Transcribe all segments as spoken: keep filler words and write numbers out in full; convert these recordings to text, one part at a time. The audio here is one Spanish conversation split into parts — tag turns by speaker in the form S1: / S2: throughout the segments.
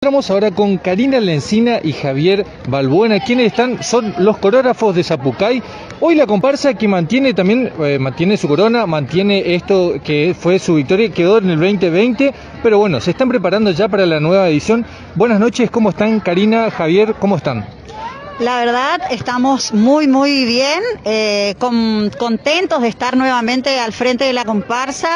S1: Estamos ahora con Karina Lencina y Javier Balbuena, quienes están, son los coreógrafos de Zapucay. Hoy la comparsa que mantiene también, eh, mantiene su corona, mantiene esto que fue su victoria, quedó en el veinte veinte, pero bueno, se están preparando ya para la nueva edición. Buenas noches, ¿cómo están Karina, Javier, cómo están?
S2: La verdad, estamos muy, muy bien, eh, con, contentos de estar nuevamente al frente de la comparsa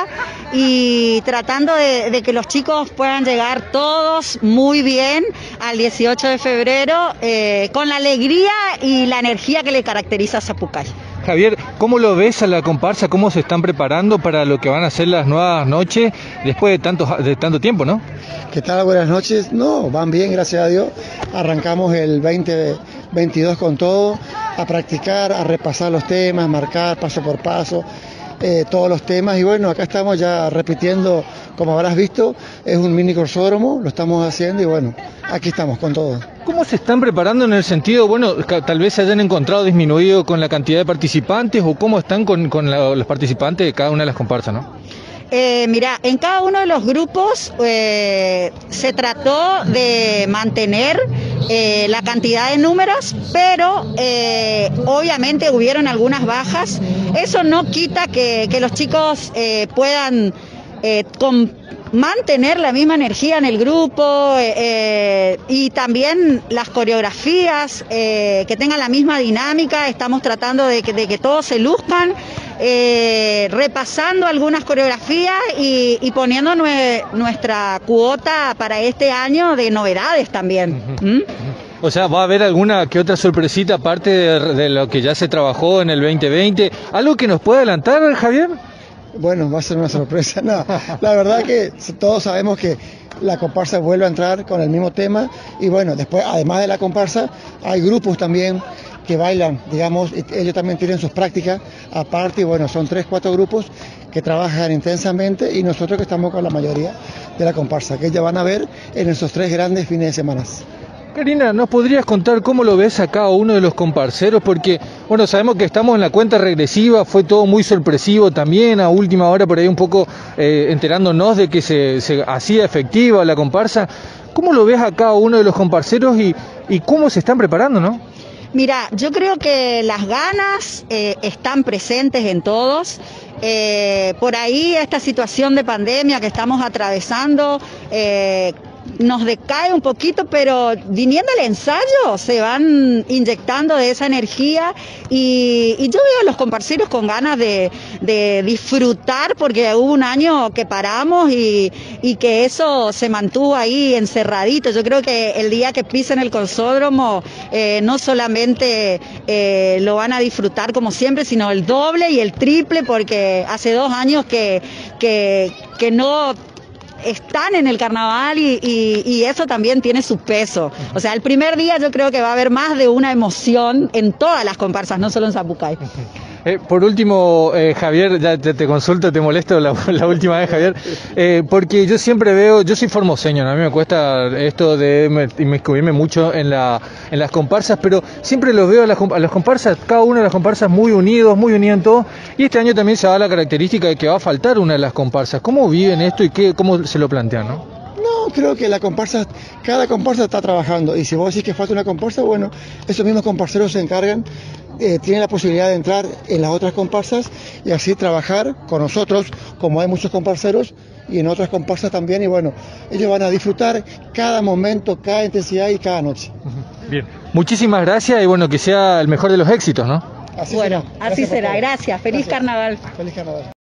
S2: y tratando de, de que los chicos puedan llegar todos muy bien al dieciocho de febrero, eh, con la alegría y la energía que le caracteriza a Zapucay.
S1: Javier, ¿cómo lo ves a la comparsa? ¿Cómo se están preparando para lo que van a ser las nuevas noches después de tanto, de tanto tiempo, no?
S3: ¿Qué tal? Buenas noches. No, van bien, gracias a Dios. Arrancamos el veinte veintidós con todo, a practicar, a repasar los temas, marcar paso por paso eh, todos los temas. Y bueno, acá estamos ya repitiendo, como habrás visto, es un mini corsódromo, lo estamos haciendo y bueno, aquí estamos con todo.
S1: ¿Cómo se están preparando en el sentido, bueno, tal vez se hayan encontrado disminuido con la cantidad de participantes o cómo están con, con la, los participantes de cada una de las comparsas, ¿no?
S2: Eh, mira, en cada uno de los grupos eh, se trató de mantener eh, la cantidad de números, pero eh, obviamente hubieron algunas bajas. Eso no quita que, que los chicos eh, puedan eh, con, mantener la misma energía en el grupo eh, y también las coreografías eh, que tengan la misma dinámica. Estamos tratando de que, de que todos se luzcan. Eh, repasando algunas coreografías y, y poniendo nue, nuestra cuota para este año de novedades también. ¿Mm?
S1: O sea, ¿va a haber alguna que otra sorpresita aparte de, de lo que ya se trabajó en el veinte veinte? ¿Algo que nos pueda adelantar, Javier?
S3: Bueno, va a ser una sorpresa. No, la verdad que todos sabemos que la comparsa vuelve a entrar con el mismo tema y bueno, después, además de la comparsa, hay grupos también que bailan, digamos, ellos también tienen sus prácticas aparte y bueno, son tres, cuatro grupos que trabajan intensamente y nosotros que estamos con la mayoría de la comparsa, que ya van a ver en esos tres grandes fines de semana.
S1: Karina, ¿nos podrías contar cómo lo ves a cada uno de los comparseros? Porque, bueno, sabemos que estamos en la cuenta regresiva, fue todo muy sorpresivo también, a última hora por ahí un poco eh, enterándonos de que se, se hacía efectiva la comparsa. ¿Cómo lo ves a cada uno de los comparseros y, y cómo se están preparando, no?
S2: Mira, yo creo que las ganas eh, están presentes en todos. Eh, por ahí esta situación de pandemia que estamos atravesando eh, nos decae un poquito, pero viniendo al ensayo se van inyectando de esa energía y, y yo veo a los comparseros con ganas de, de disfrutar porque hubo un año que paramos y, y que eso se mantuvo ahí encerradito. Yo creo que el día que pisen el corsódromo eh, no solamente eh, lo van a disfrutar como siempre, sino el doble y el triple porque hace dos años que, que, que no están en el carnaval y, y, y eso también tiene su peso. O sea, el primer día yo creo que va a haber más de una emoción en todas las comparsas, no solo en Zapucay.
S1: Eh, por último, eh, Javier, ya te, te consulto, te molesto la, la última vez, Javier, eh, porque yo siempre veo, yo soy formoseño, ¿no? A mí me cuesta esto de inmiscuirme mucho en, la, en las comparsas, pero siempre los veo a las, a las comparsas, cada una de las comparsas muy unidos, muy unidos en todo, y este año también se da la característica de que va a faltar una de las comparsas. ¿Cómo viven esto y qué, cómo se lo plantean, no?
S3: No, creo que la comparsa, cada comparsa está trabajando y si vos decís que falta una comparsa, bueno, esos mismos comparseros se encargan, eh, tienen la posibilidad de entrar en las otras comparsas y así trabajar con nosotros, como hay muchos comparseros y en otras comparsas también y bueno, ellos van a disfrutar cada momento, cada intensidad y cada noche.
S1: Bien, muchísimas gracias y bueno, que sea el mejor de los éxitos, ¿no?
S2: Así bueno, será. así será, gracias, feliz
S3: gracias.
S2: carnaval.
S3: Feliz carnaval.